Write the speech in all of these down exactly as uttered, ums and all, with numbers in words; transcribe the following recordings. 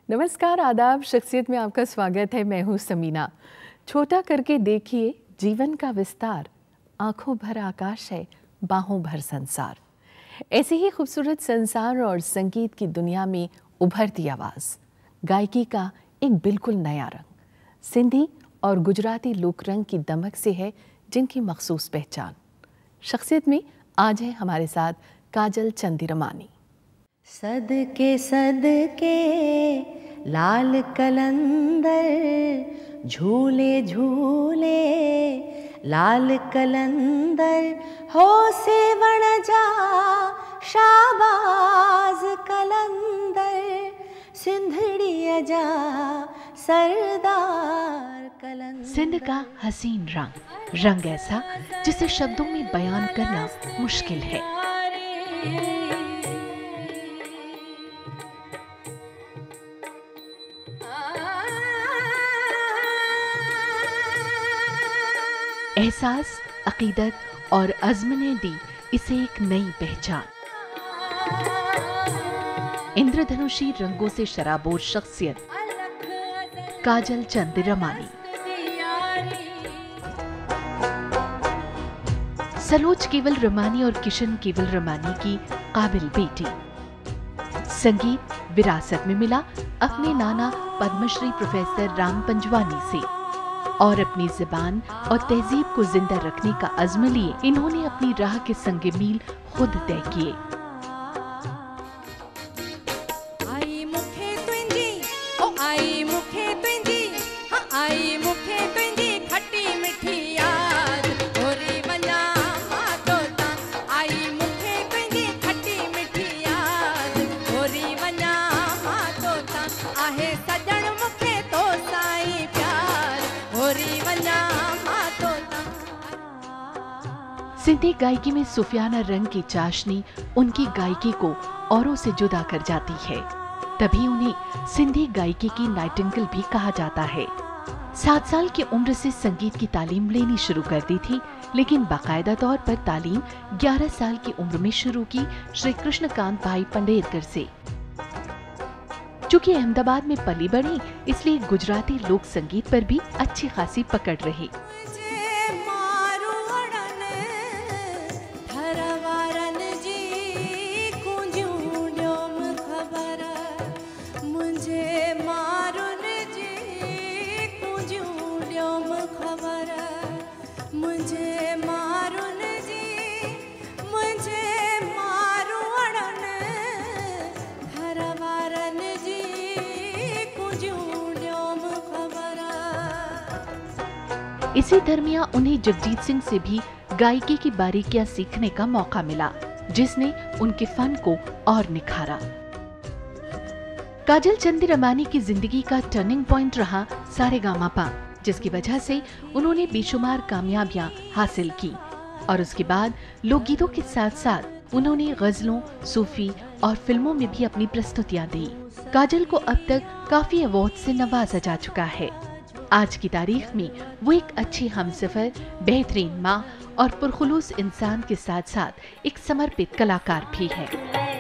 नमस्कार, आदाब। शख्सियत में आपका स्वागत है। मैं हूँ समीना। छोटा करके देखिए जीवन का विस्तार, आंखों भर आकाश है, बाहों भर संसार। ऐसे ही खूबसूरत संसार और संगीत की दुनिया में उभरती आवाज़, गायकी का एक बिल्कुल नया रंग, सिंधी और गुजराती लोक रंग की दमक से है जिनकी मखसूस पहचान। शख्सियत में आज है हमारे साथ काजल चंदिरमानी। सदके सदके लाल कलंदर, झूले झूले लाल कलंदर, हो सेवण जा शाबाज कलंदर, सिंधड़िया जा सरदार कलंदर। सिंध का हसीन रंग, रंग ऐसा जिसे शब्दों में बयान करना मुश्किल है। एहसास, अकीदत और अज़्म ने दी इसे एक नई पहचान। इंद्रधनुषी रंगों से शराबोर शख्सियत काजल चंदिरमानी। सलोच केवल रमानी और किशन केवल रमानी की काबिल बेटी। संगीत विरासत में मिला अपने नाना पद्मश्री प्रोफेसर राम पंजवानी से, और अपनी ज़बान और तहजीब को जिंदा रखने का अज़्म लिए इन्होंने अपनी राह के संगे मील खुद तय किए। आई मुखे तुंजी, ओ आई मुखे तुंजी, हाँ आई मुखे तुंजी खट्टी मिठी याद, होरी वना मातो ता। आई मुखे तुंजी खट्टी मिठी याद, होरी वना मातो ता। आहे सजण मुखे तो साईं प्यार, होरी वना मातो ता। सिंधी गायकी में सूफियाना रंग की चाशनी उनकी गायकी को औरों से जुदा कर जाती है। तभी उन्हें सिंधी गायकी की नाइटिंगेल भी कहा जाता है। सात साल की उम्र से संगीत की तालीम लेनी शुरू कर दी थी, लेकिन बाकायदा तौर पर तालीम ग्यारह साल की उम्र में शुरू की श्री कृष्णकांत भाई पंडेरकर से। चूंकि अहमदाबाद में पली बढ़ी, इसलिए गुजराती लोक संगीत पर भी अच्छी खासी पकड़ रही। इसी दरमियान उन्हें जगजीत सिंह से भी गायकी की बारीकियां सीखने का मौका मिला, जिसने उनके फन को और निखारा। काजल चंदिरमानी की जिंदगी का टर्निंग पॉइंट रहा सारेगामापा, जिसकी वजह से उन्होंने बेशुमार कामयाबियां हासिल की, और उसके बाद लोकगीतों के साथ साथ उन्होंने गजलों, सूफी और फिल्मों में भी अपनी प्रस्तुतियां दी। काजल को अब तक काफी अवार्ड से नवाजा जा चुका है। आज की तारीख में वो एक अच्छी हमसफर, बेहतरीन माँ और पुरखुलूस इंसान के साथ साथ एक समर्पित कलाकार भी है।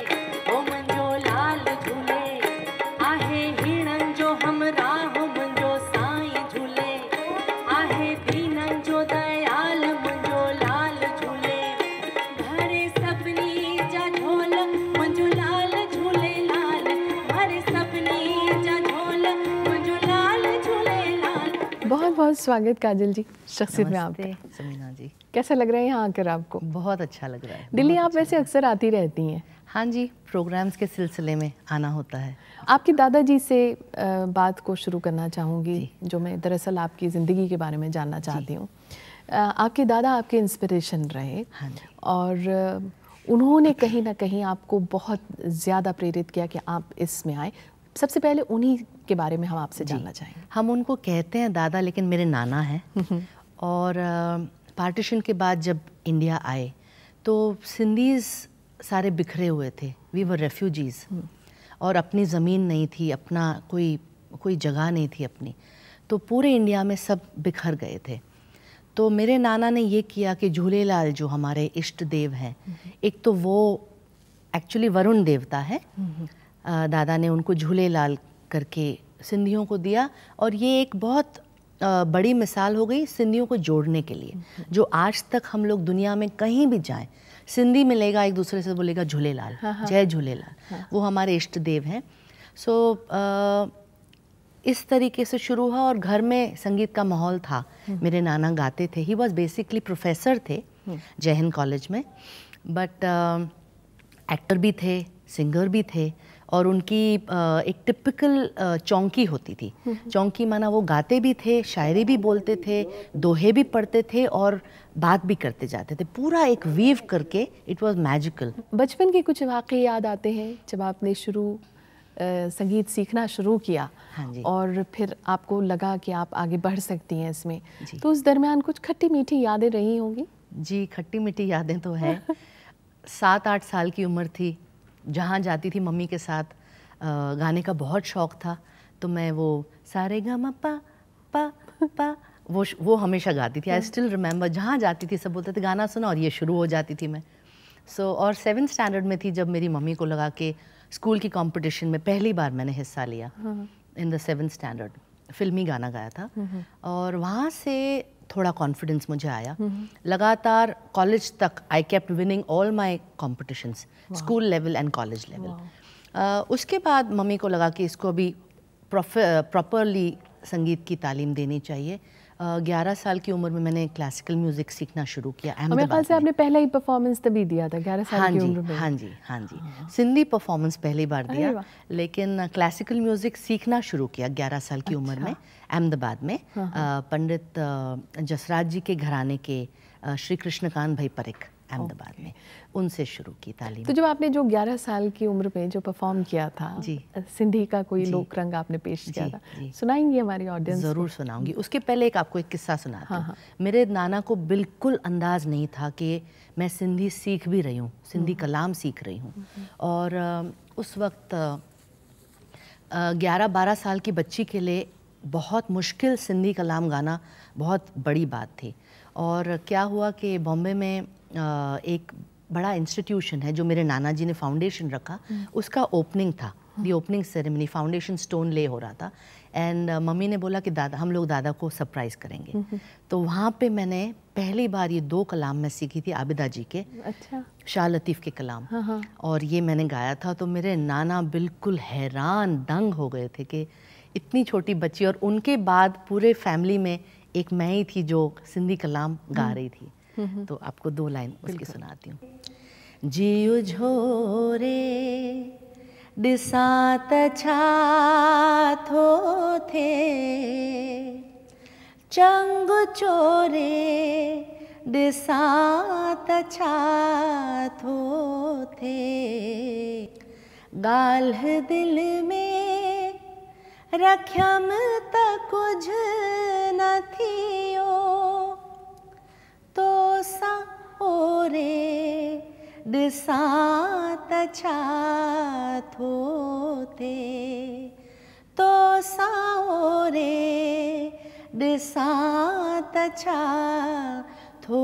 बहुत बहुत स्वागत काजल जी शख्सियत में आपका। समीना जी, कैसा लग रहा है यहाँ आकर आपको? बहुत अच्छा लग रहा है। दिल्ली बहुत आप अच्छा वैसे अक्सर आती रहती हैं? हाँ जी, प्रोग्राम्स के सिलसिले में आना होता है। आपके दादाजी से बात को शुरू करना चाहूँगी, जो मैं दरअसल आपकी ज़िंदगी के बारे में जानना चाहती हूँ। आपके दादा आपके इंस्पिरेशन रहे। हाँ जी। और उन्होंने कहीं ना कहीं आपको बहुत ज़्यादा प्रेरित किया कि आप इसमें आए। सबसे पहले उन्हीं के बारे में हम आपसे जानना चाहेंगे। हम उनको कहते हैं दादा, लेकिन मेरे नाना हैं। और पार्टीशन के बाद जब इंडिया आए तो सिंधीज़ सारे बिखरे हुए थे। वी वर रेफ्यूजीज़, और अपनी ज़मीन नहीं थी, अपना कोई कोई जगह नहीं थी अपनी, तो पूरे इंडिया में सब बिखर गए थे। तो मेरे नाना ने ये किया कि झूलेलाल जो हमारे इष्ट देव हैं, एक तो वो एक्चुअली वरुण देवता है, दादा ने उनको झूलेलाल करके सिंधियों को दिया, और ये एक बहुत अ, बड़ी मिसाल हो गई सिंधियों को जोड़ने के लिए। जो आज तक हम लोग दुनिया में कहीं भी जाएं, सिंधी मिलेगा, एक दूसरे से बोलेगा झूलेलाल, जय झूलेलाल, वो हमारे इष्ट देव हैं। सो so, इस तरीके से शुरू हुआ, और घर में संगीत का माहौल था। मेरे नाना गाते थे, ही वॉज बेसिकली प्रोफेसर थे जय हिंद कॉलेज में, बट एक्टर भी थे, सिंगर भी थे, और उनकी uh, एक टिपिकल uh, चौंकी होती थी। चौंकी माना वो गाते भी थे, शायरी भी बोलते थे, दोहे भी पढ़ते थे, और बात भी करते जाते थे, पूरा एक वीव करके। It was magical. बचपन के कुछ वाक़े याद आते हैं जब आपने शुरू uh, संगीत सीखना शुरू किया? हाँ जी। और फिर आपको लगा कि आप आगे बढ़ सकती हैं इसमें, तो उस दरमियान कुछ खट्टी मीठी यादें रही होंगी? जी, खट्टी मीठी यादें तो है। सात आठ साल की उम्र थी, जहाँ जाती थी मम्मी के साथ, आ, गाने का बहुत शौक़ था, तो मैं वो सारे गा मा पा पा पा वो वो हमेशा गाती थी। आई स्टिल रिमेंबर, जहाँ जाती थी सब बोलते थे गाना सुना, और ये शुरू हो जाती थी मैं। सो so, और सेवन्थ स्टैंडर्ड में थी जब मेरी मम्मी को लगा कि स्कूल की कंपटीशन में पहली बार मैंने हिस्सा लिया। इन द सेवन्थ स्टैंडर्ड फिल्मी गाना गाया था, और वहाँ से थोड़ा कॉन्फिडेंस मुझे आया। लगातार कॉलेज तक I kept winning all my competitions, school level and college level. उसके बाद मम्मी को लगा कि इसको अभी प्रॉपरली संगीत की तालीम देनी चाहिए। ग्यारह uh, साल की उम्र में मैंने क्लासिकल म्यूजिक सीखना शुरू किया। मेरे ख्याल से आपने पहला ही परफॉर्मेंस तभी दिया था ग्यारह साल हाँ की जी, उम्र में? हाँ जी, हाँ जी, सिंधी परफॉर्मेंस पहली बार दिया, लेकिन क्लासिकल म्यूजिक सीखना शुरू किया ग्यारह साल की उम्र में अहमदाबाद में। पंडित जसराज जी के घराने के श्री कृष्णकांत भाई परेख अहमदाबाद में, उनसे शुरू की तालीम। तो जब आपने जो ग्यारह साल की उम्र में जो परफॉर्म किया था जी, सिंधी का कोई लोक रंग आपने पेश किया जी, था, जी, सुनाएंगी हमारी ऑडियंस? ज़रूर सुनाऊंगी। उसके पहले एक आपको एक किस्सा सुनाती हूँ। हाँ, हाँ। मेरे नाना को बिल्कुल अंदाज नहीं था कि मैं सिंधी सीख भी रही हूँ, सिंधी कलाम सीख रही हूँ। और उस वक्त ग्यारह बारह साल की बच्ची के लिए बहुत मुश्किल सिंधी कलाम गाना बहुत बड़ी बात थी। और क्या हुआ कि बॉम्बे में एक बड़ा इंस्टीट्यूशन है जो मेरे नाना जी ने फाउंडेशन रखा, उसका ओपनिंग था, the opening ceremony, foundation stone ले हो रहा था। एंड uh, मम्मी ने बोला कि दादा हम लोग दादा को सरप्राइज़ करेंगे। तो वहाँ पे मैंने पहली बार ये दो कलाम मैं सीखी थी आबिदा जी के। अच्छा। शाह लतीफ़ के कलाम। हाँ हाँ। और ये मैंने गाया था, तो मेरे नाना बिल्कुल हैरान दंग हो गए थे कि इतनी छोटी बच्ची, और उनके बाद पूरे फैमिली में एक मैं ही थी जो सिंधी कलाम गा रही थी। तो आपको दो लाइन उसकी सुनाती हूँ। जियो झोरे ॾिसां त छा थो थे, चंग चोरे ॾिसां त छा थो थे, ॻाल्हि दिलि में रखियमि त कुझु न थियो, तो सा ओरे ॾिसां त छा थो थे, तो सा ओरे ॾिसां त छा थो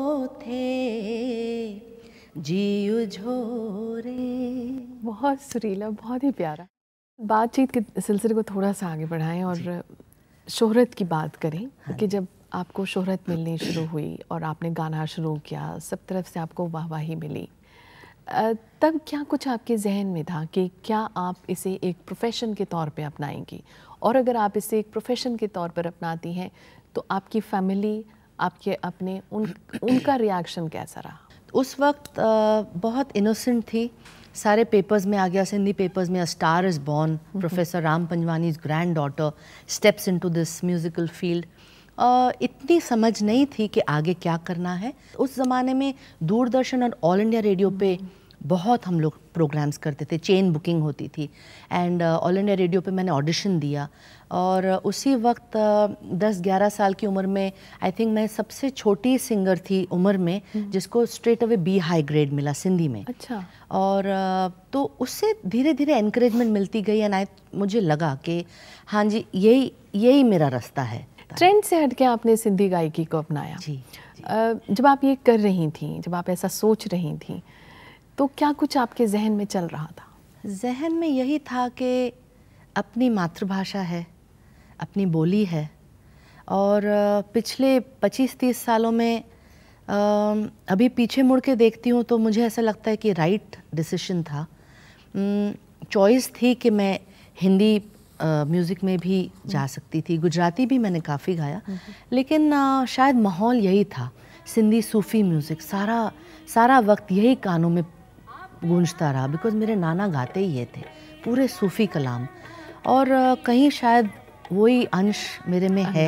थे, जीव झोरे। बहुत सुरीला, बहुत ही प्यारा। बातचीत के सिलसिले को थोड़ा सा आगे बढ़ाएं और शोहरत की बात करें। हाँ, कि जब आपको शोहरत मिलनी शुरू हुई और आपने गाना शुरू किया, सब तरफ से आपको वाहवाही मिली, तब क्या कुछ आपके जहन में था कि क्या आप इसे एक प्रोफेशन के तौर पे अपनाएंगी? और अगर आप इसे एक प्रोफेशन के तौर पर अपनाती हैं तो आपकी फैमिली, आपके अपने उन उनका रिएक्शन कैसा रहा? उस वक्त बहुत इनोसेंट थी, सारे पेपर्स में आ गया, सिंधी पेपर्स में, a star is born, professor Ram Panjwani's grand daughter steps into this musical field. Uh, इतनी समझ नहीं थी कि आगे क्या करना है। उस ज़माने में दूरदर्शन और ऑल इंडिया रेडियो पे बहुत हम लोग प्रोग्राम्स करते थे, चेन बुकिंग होती थी। एंड ऑल इंडिया रेडियो पे मैंने ऑडिशन दिया, और uh, उसी वक्त दस ग्यारह साल की उम्र में आई थिंक मैं सबसे छोटी सिंगर थी उम्र में जिसको straight away B high grade मिला सिंधी में। अच्छा। और uh, तो उससे धीरे धीरे एनकरेजमेंट मिलती गई, एंड आई मुझे लगा कि हाँ जी, यही यही मेरा रास्ता है। ट्रेंड से हट के आपने सिंधी गायकी को अपनाया। जी, जी। जब आप ये कर रही थी, जब आप ऐसा सोच रही थी, तो क्या कुछ आपके जहन में चल रहा था? जहन में यही था कि अपनी मातृभाषा है, अपनी बोली है। और पिछले पच्चीस तीस सालों में अभी पीछे मुड़ के देखती हूँ तो मुझे ऐसा लगता है कि राइट डिसीजन था। चॉइस थी कि मैं हिंदी म्यूज़िक में भी जा सकती थी, गुजराती भी मैंने काफ़ी गाया, लेकिन आ, शायद माहौल यही था, सिंधी सूफ़ी म्यूज़िक सारा सारा वक्त यही कानों में गूंजता रहा, बिकॉज़ मेरे नाना गाते ही ये थे, पूरे सूफ़ी कलाम। और आ, कहीं शायद वही अंश मेरे में है।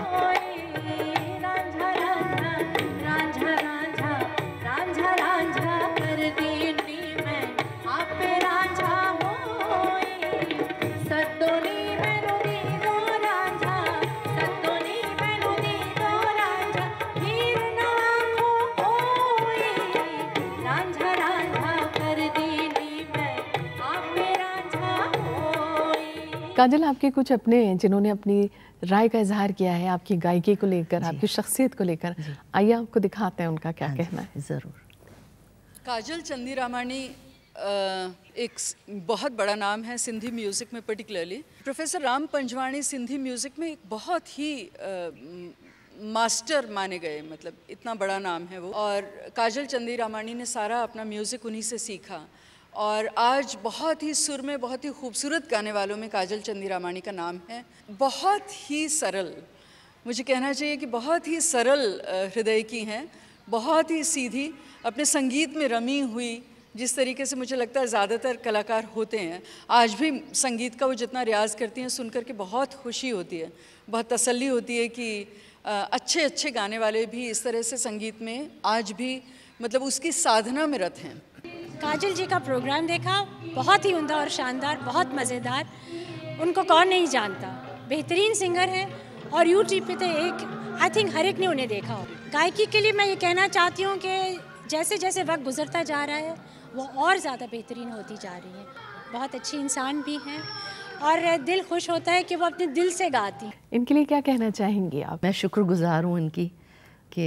काजल, आपके कुछ अपने हैं जिन्होंने अपनी राय का इजहार किया है आपकी गायकी को लेकर, आपकी शख्सियत को लेकर। आइए आपको दिखाते हैं उनका क्या कहना है। ज़रूर। काजल चंदीरामानी एक बहुत बड़ा नाम है सिंधी म्यूज़िक में, particularly professor Ram Panjwani Sindhi music में एक बहुत ही आ, मास्टर माने गए, मतलब इतना बड़ा नाम है वो। और काजल चंदीरामानी ने सारा अपना म्यूज़िक उन्हीं से सीखा, और आज बहुत ही सुर में बहुत ही खूबसूरत गाने वालों में काजल चंदीरामानी का नाम है। बहुत ही सरल, मुझे कहना चाहिए कि बहुत ही सरल हृदय की हैं, बहुत ही सीधी, अपने संगीत में रमी हुई, जिस तरीके से मुझे लगता है ज़्यादातर कलाकार होते हैं। आज भी संगीत का वो जितना रियाज़ करती हैं, सुन कर के बहुत खुशी होती है, बहुत तसल्ली होती है कि अच्छे अच्छे गाने वाले भी इस तरह से संगीत में आज भी मतलब उसकी साधना में रत हैं। काजल जी का प्रोग्राम देखा, बहुत ही उम्दा और शानदार, बहुत मज़ेदार। उनको कौन नहीं जानता, बेहतरीन सिंगर है, और यूट्यूब पे तो एक आई थिंक हर एक ने उन्हें देखा हो। गायकी के लिए मैं ये कहना चाहती हूँ कि जैसे जैसे वक्त गुजरता जा रहा है वो और ज़्यादा बेहतरीन होती जा रही है। बहुत अच्छी इंसान भी हैं और दिल खुश होता है कि वो अपने दिल से गाती। इनके लिए क्या कहना चाहेंगी आप? मैं शुक्रगुजार हूँ इनकी कि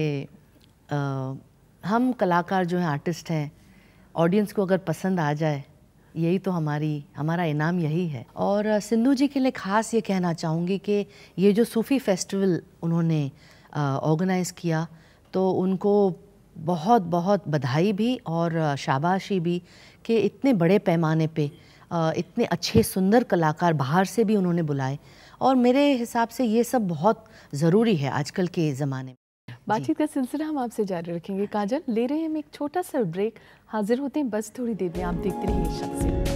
हम कलाकार जो हैं, आर्टिस्ट हैं, ऑडियंस को अगर पसंद आ जाए, यही तो हमारी हमारा इनाम यही है। और सिंधु जी के लिए ख़ास ये कहना चाहूँगी कि ये जो सूफ़ी फेस्टिवल उन्होंने ऑर्गेनाइज़ किया, तो उनको बहुत बहुत बधाई भी और शाबाशी भी कि इतने बड़े पैमाने पे इतने अच्छे सुंदर कलाकार बाहर से भी उन्होंने बुलाए, और मेरे हिसाब से ये सब बहुत ज़रूरी है आजकल के ज़माने में। बातचीत का सिलसिला हम आपसे जारी रखेंगे। काजल, ले रहे हैं हम एक छोटा सा ब्रेक, हाजिर होते हैं बस थोड़ी देर में। आप देखते रहिए शख्सियत।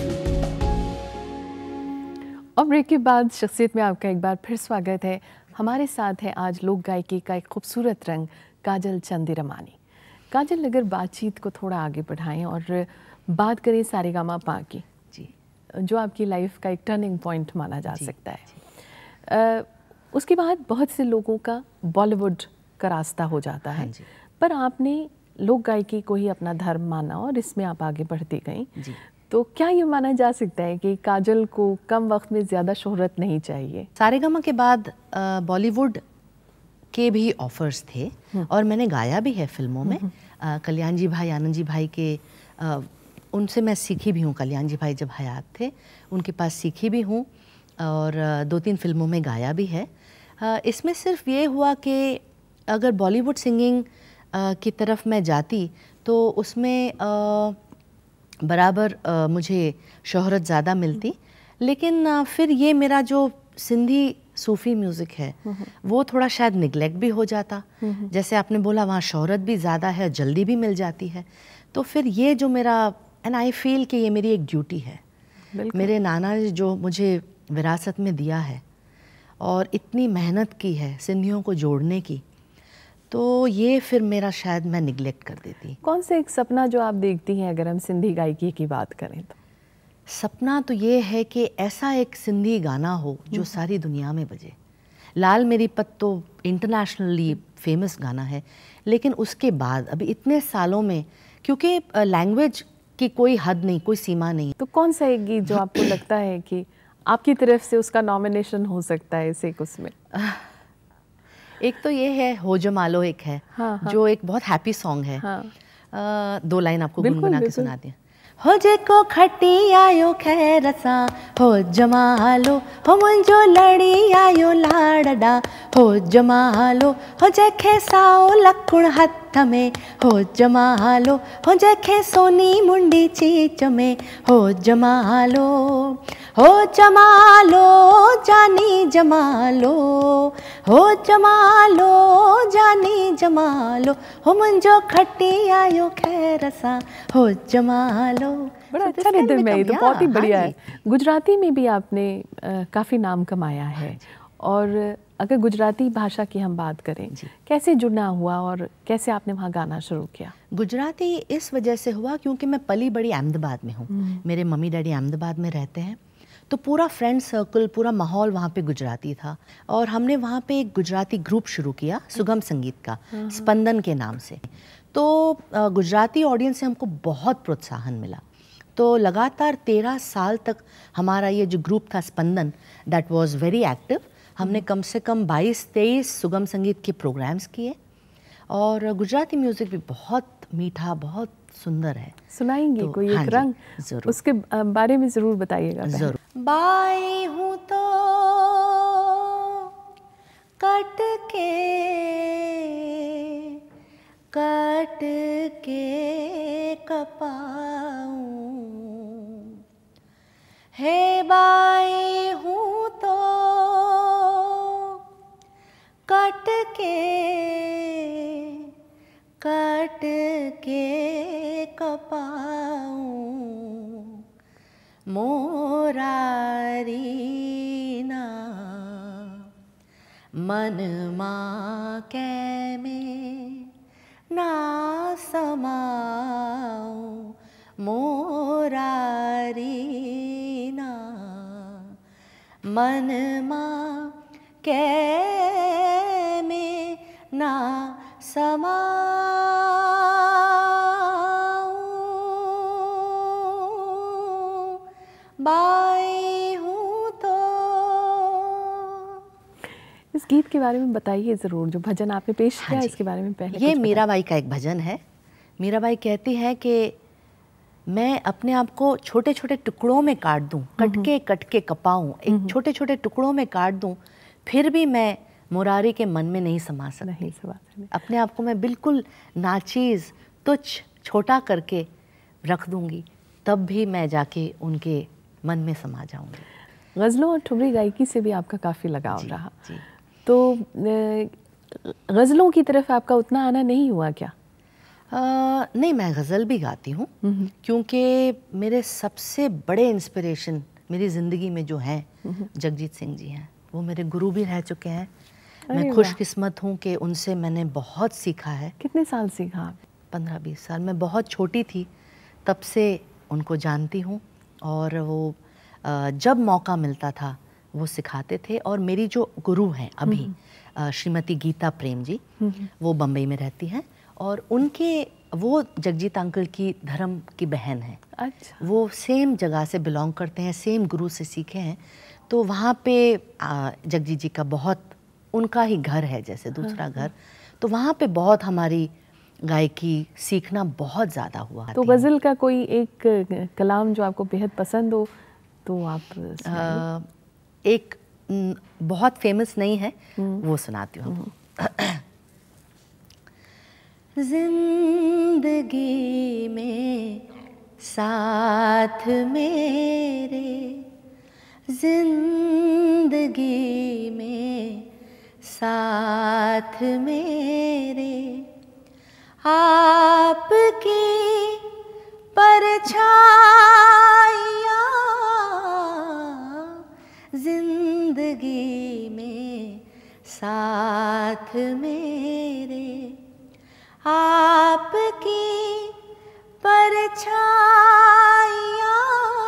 और ब्रेक के बाद शख्सियत में आपका एक बार फिर स्वागत है। हमारे साथ है आज लोक गायकी का एक खूबसूरत रंग काजल चंदीरामानी। काजल, अगर बातचीत को थोड़ा आगे बढ़ाएं और बात करें सारेगामापा की, जी, जो जो आपकी लाइफ का एक टर्निंग पॉइंट माना जा सकता है, आ, उसके बाद बहुत से लोगों का बॉलीवुड का रास्ता हो जाता है, पर आपने लोक गायकी को ही अपना धर्म माना और इसमें आप आगे बढ़ती गई। तो क्या ये माना जा सकता है कि काजल को कम वक्त में ज़्यादा शोहरत नहीं चाहिए? सारेगामा के बाद बॉलीवुड के भी ऑफर्स थे और मैंने गाया भी है फिल्मों में। आ, कल्याण जी भाई, आनंद जी भाई के आ, उनसे मैं सीखी भी हूँ। कल्याण जी भाई जब हयात थे उनके पास सीखी भी हूँ और दो तीन फिल्मों में गाया भी है। आ, इसमें सिर्फ ये हुआ कि अगर बॉलीवुड सिंगिंग की तरफ मैं जाती तो उसमें आ, बराबर आ, मुझे शोहरत ज़्यादा मिलती, लेकिन आ, फिर ये मेरा जो सिंधी सूफ़ी म्यूज़िक है वो थोड़ा शायद निगलेक्ट भी हो जाता। जैसे आपने बोला वहाँ शोहरत भी ज़्यादा है, जल्दी भी मिल जाती है, तो फिर ये जो मेरा एंड आई फील कि ये मेरी एक ड्यूटी है। मेरे नाना ने जो मुझे विरासत में दिया है और इतनी मेहनत की है सिंधियों को जोड़ने की, तो ये फिर मेरा शायद मैं निगलेक्ट कर देती। कौन सा एक सपना जो आप देखती हैं अगर हम सिंधी गायकी की बात करें तो? सपना तो ये है कि ऐसा एक सिंधी गाना हो जो सारी दुनिया में बजे। लाल मेरी पत तो इंटरनेशनली फेमस गाना है, लेकिन उसके बाद अभी इतने सालों में, क्योंकि लैंग्वेज की कोई हद नहीं, कोई सीमा नहीं, तो कौन सा एक गीत जो आपको लगता है कि आपकी तरफ से उसका नॉमिनेशन हो सकता है इस एक उसमें? एक तो ये है हो जमालो, एक है हाँ, हाँ। जो एक बहुत हैप्पी सॉन्ग है। हाँ। आ, दो लाइन आपको गुनगुना के सुनाती हैं। हो जेको खटी आयो खैर सां हो जमालो, हो मुंहिंजो लड़ी आयो लाड़डा हो जमालो, हो जंहिंखे साओ लकुण हथ में हो जमालो, हो जंहिंखे सोनी मुंडी चीच में हो जमालो, हो जमालो जानी जमालो, हो जमालो जानी जमालो, हो मुंहिंजो खटी आयो खैर सां हो जमालो। बड़ा अच्छा रिदम है, ये तो बहुत ही बढ़िया है। गुजराती में भी आपने आ, काफ़ी नाम कमाया है, और अगर गुजराती भाषा की हम बात करें, कैसे जुड़ना हुआ और कैसे आपने वहाँ गाना शुरू किया? गुजराती इस वजह से हुआ क्योंकि मैं पली बड़ी अहमदाबाद में हूँ, मेरे मम्मी डैडी अहमदाबाद में रहते हैं, तो पूरा फ्रेंड सर्कल, पूरा माहौल वहाँ पे गुजराती था, और हमने वहाँ पे एक गुजराती ग्रुप शुरू किया सुगम संगीत का, स्पंदन के नाम से। तो गुजराती ऑडियंस से हमको बहुत प्रोत्साहन मिला, तो लगातार तेरह साल तक हमारा ये जो ग्रुप था Spandan, that was very active. हमने कम से कम बाईस तेईस सुगम संगीत के प्रोग्राम्स किए, और गुजराती म्यूज़िक भी बहुत मीठा, बहुत सुंदर है। सुनाएंगे तो, कोई हाँ एक जी, रंग, जरूर। उसके बारे में ज़रूर बताइएगा। जरूर। बाई हूँ तो कट के कट के कपाऊं, हे बाई हूँ तो कट के कट के कपाऊं, मोरारी ना मन मां कै में ना समाऊं, मोरारी ना मन मां कै में ना समाऊं, बाई हूँ तो। इस गीत के बारे में बताइए ज़रूर, जो भजन आपने पेश किया, हाँ इसके बारे में पहले ये कुछ मीराबाई का एक भजन है। मीराबाई कहती है कि मैं अपने आप को छोटे छोटे टुकड़ों में काट दूं, कटके कटके कपाऊं, एक छोटे छोटे टुकड़ों में काट दूं, फिर भी मैं मुरारी के मन में नहीं समा सकती। नहीं समा सकती। अपने आप को मैं बिल्कुल नाचीज, तुच्छ, छोटा करके रख दूंगी, तब भी मैं जाके उनके मन में समा जाऊंगी। गज़लों और ठुमरी गायकी से भी आपका काफ़ी लगाव जी, रहा, जी। तो गज़लों की तरफ आपका उतना आना नहीं हुआ क्या? आ, नहीं, मैं गज़ल भी गाती हूँ, क्योंकि मेरे सबसे बड़े इंस्पिरेशन मेरी ज़िंदगी में जो हैं, जगजीत सिंह जी हैं। वो मेरे गुरु भी रह चुके हैं। मैं खुशकिस्मत हूँ कि उनसे मैंने बहुत सीखा है। कितने साल सीखा आप? पंद्रह बीस साल। मैं बहुत छोटी थी तब से उनको जानती हूँ, और वो जब मौका मिलता था वो सिखाते थे। और मेरी जो गुरु हैं अभी, श्रीमती गीता प्रेम जी, वो बम्बई में रहती हैं, और उनके वो जगजीत अंकल की धर्म की बहन है। अच्छा। वो सेम जगह से बिलोंग करते हैं, सेम गुरु से सीखे हैं, तो वहाँ पे जगजीत जी का बहुत, उनका ही घर है जैसे दूसरा हाँ, घर, तो वहाँ पे बहुत हमारी गायकी सीखना बहुत ज़्यादा हुआ। तो गज़ल का कोई एक कलाम जो आपको बेहद पसंद हो तो आप आ, एक न, बहुत फेमस नहीं है, वो सुनाती हूँ। जिंदगी में साथ मेरे, जिंदगी में साथ मेरे, आपकी परछाइयाँ जिंदगी में साथ मेरे, आपकी परछाइयाँ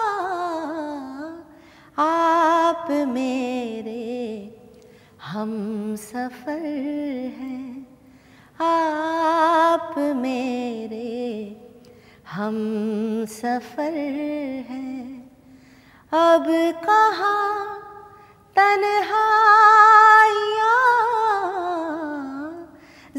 आप मेरे हम सफ़र हैं, आप मेरे हम सफ़र हैं, अब कहाँ तन्हाइयाँ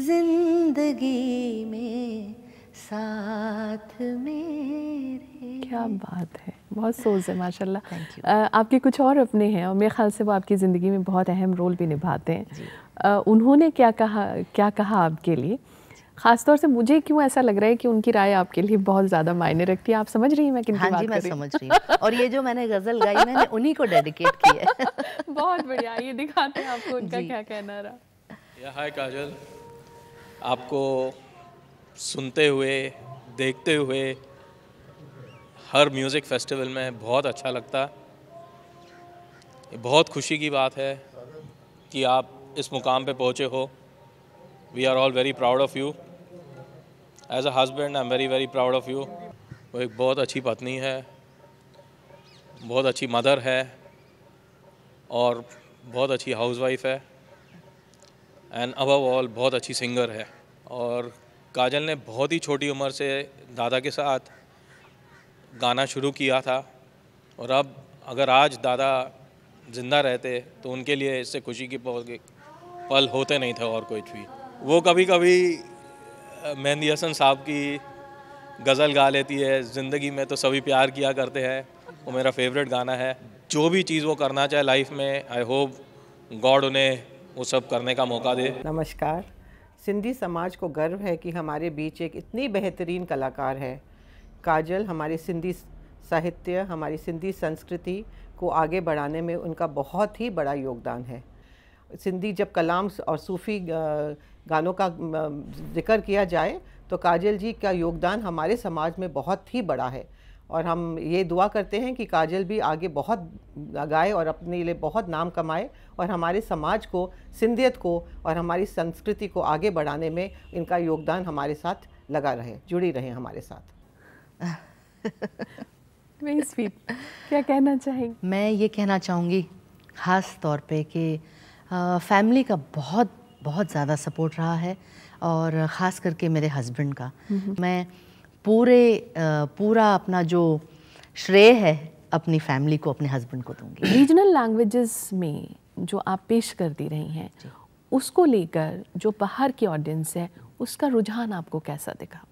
जिंदगी में साथ मेरे। क्या बात है, बहुत सोच है माशाल्लाह। Thank you. अ, आपके कुछ और अपने हैं और मेरे ख्याल से वो आपकी ज़िंदगी में बहुत अहम रोल भी निभाते हैं। अ, उन्होंने क्या कहा क्या कहा आपके लिए? ख़ासतौर से मुझे क्यों ऐसा लग रहा है कि उनकी राय आपके लिए बहुत ज़्यादा मायने रखती है। आप समझ रही हैं मैं किन की हाँ बात जी, कर मैं रही हूँ? समझ रही हूँ। और ये जो मैंने गज़ल गाई मैंने उन्हीं को डेडिकेट की है। बहुत बढ़िया, ये दिखाते हैं आपको उनका जी। क्या कहना रहा। या हाय काजल, आपको सुनते हुए देखते हुए हर म्यूज़िक फेस्टिवल में बहुत अच्छा लगता। ये बहुत खुशी की बात है कि आप इस मुकाम पे पहुँचे हो। We are all very proud of you. As a husband I am very very proud of you. वो एक बहुत अच्छी पत्नी है, बहुत अच्छी मदर है और बहुत अच्छी हाउसवाइफ है, एंड अबव ऑल बहुत अच्छी सिंगर है। और काजल ने बहुत ही छोटी उम्र से दादा के साथ गाना शुरू किया था, और अब अगर आज दादा ज़िंदा रहते तो उनके लिए इससे खुशी की पल होते नहीं थे और कुछ भी। वो कभी कभी मेहंदी हसन साहब की गज़ल गा लेती है, ज़िंदगी में तो सभी प्यार किया करते हैं, वो मेरा फेवरेट गाना है। जो भी चीज़ वो करना चाहे लाइफ में, आई होप गॉड उन्हें वो सब करने का मौका दे। नमस्कार। सिंधी समाज को गर्व है कि हमारे बीच एक इतनी बेहतरीन कलाकार है। काजल हमारी सिंधी साहित्य, हमारी सिंधी संस्कृति को आगे बढ़ाने में उनका बहुत ही बड़ा योगदान है। सिंधी जब कलाम और सूफ़ी गानों का जिक्र किया जाए तो काजल जी का योगदान हमारे समाज में बहुत ही बड़ा है, और हम ये दुआ करते हैं कि काजल भी आगे बहुत गाए और अपने लिए बहुत नाम कमाए, और हमारे समाज को, सिंधियत को और हमारी संस्कृति को आगे बढ़ाने में इनका योगदान हमारे साथ लगा रहे, जुड़ी रहे हमारे साथ। Very sweet. क्या कहना चाहेंगे? मैं ये कहना चाहूँगी ख़ास तौर पे कि फैमिली का बहुत बहुत ज़्यादा सपोर्ट रहा है, और ख़ास करके मेरे हस्बैंड का। मैं पूरे आ, पूरा अपना जो श्रेय है अपनी फैमिली को, अपने हस्बैंड को दूंगी। रीजनल लैंग्वेजेस में जो आप पेश करती रही हैं, उसको लेकर जो बाहर की ऑडियंस है उसका रुझान आपको कैसा दिखा?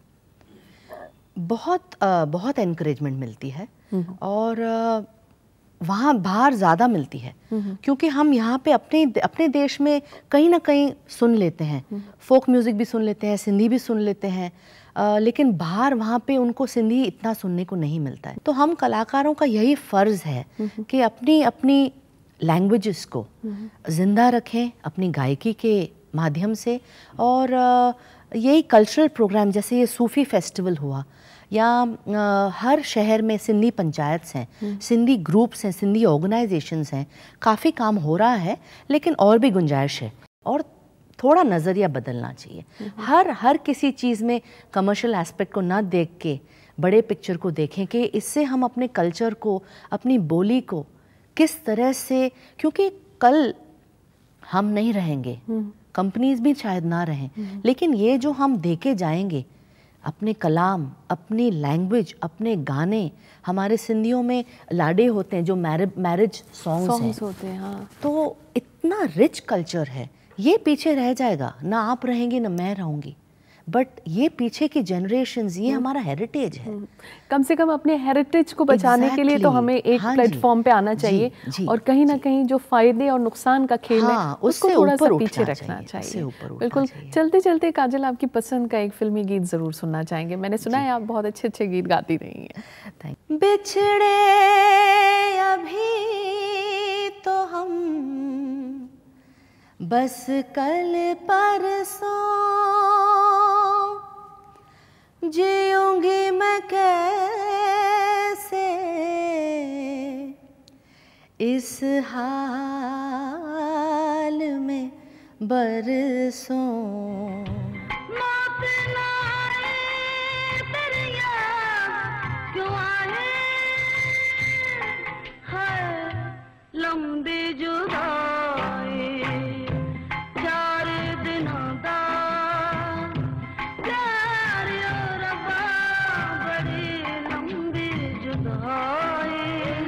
बहुत आ, बहुत एनकरेजमेंट मिलती है, और आ, वहाँ बाहर ज़्यादा मिलती है, क्योंकि हम यहाँ पे अपने अपने देश में कहीं ना कहीं सुन लेते हैं, फोक म्यूज़िक भी सुन लेते हैं, सिंधी भी सुन लेते हैं, आ, लेकिन बाहर वहाँ पे उनको सिंधी इतना सुनने को नहीं मिलता है। तो हम कलाकारों का यही फ़र्ज़ है कि अपनी अपनी लैंग्वेजेस को ज़िंदा रखें अपनी गायकी के माध्यम से। और आ, यही कल्चरल प्रोग्राम जैसे ये सूफ़ी फेस्टिवल हुआ, या आ, हर शहर में सिंधी पंचायत्स हैं, सिंधी ग्रुप्स हैं, सिंधी ऑर्गेनाइजेशंस हैं, काफ़ी काम हो रहा है, लेकिन और भी गुंजाइश है और थोड़ा नज़रिया बदलना चाहिए। हर हर किसी चीज़ में कमर्शियल एस्पेक्ट को ना देख के बड़े पिक्चर को देखें कि इससे हम अपने कल्चर को, अपनी बोली को किस तरह से, क्योंकि कल हम नहीं रहेंगे, कंपनीज भी शायद ना रहें, लेकिन ये जो हम देके जाएंगे अपने कलाम, अपनी लैंग्वेज, अपने गाने, हमारे सिंधियों में लाडे होते हैं जो मैरिज सॉन्ग्स होते हैं, हाँ। तो इतना रिच कल्चर है, ये पीछे रह जाएगा, ना आप रहेंगी ना मैं रहूँगी, बट ये पीछे की जनरेशंस, ये हमारा हेरिटेज है। कम से कम अपने हेरिटेज को बचाने exactly. के लिए तो हमें एक हाँ प्लेटफॉर्म पे आना चाहिए, जी, जी, और कहीं ना कहीं जो फायदे और नुकसान का खेल हाँ, है उसको थोड़ा सा पीछे रखना चाहिए, चाहिए। बिल्कुल। चलते चलते काजल, आपकी पसंद का एक फिल्मी गीत जरूर सुनना चाहेंगे। मैंने सुना है आप बहुत अच्छे अच्छे गीत गाती रही हैं। बिछड़े अभी तो हम बस कल परसों, जीऊंगी मैं कैसे इस हाल में बरसों। मौत ना आए तेरी याद क्यों आए, हर लंबी जुदाई चार दिनों दा प्यार यो रब्बा, बड़ी लंबी जुदाई,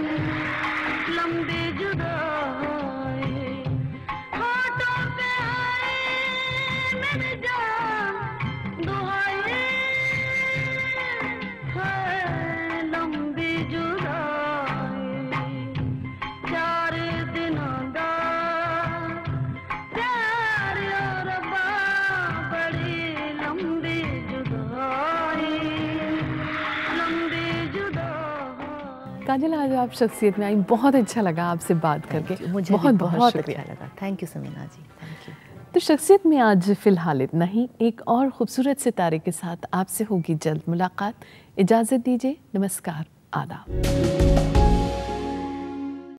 लंबी जुदाई, होठों पे आए मेरी जान दुहाई, है लंबी काजल, आज आप शख्सियत में आई, बहुत अच्छा लगा आपसे बात करके। मुझे बहुत बहुत, बहुत बहुत शुक्रिया अच्छा लगा। Thank you Samina ji, thank you. तो शख्सियत में आज फ़िलहाल इतना ही। एक और ख़ूबसूरत सितारे के साथ आपसे होगी जल्द मुलाकात। इजाज़त दीजिए, नमस्कार, आदाब।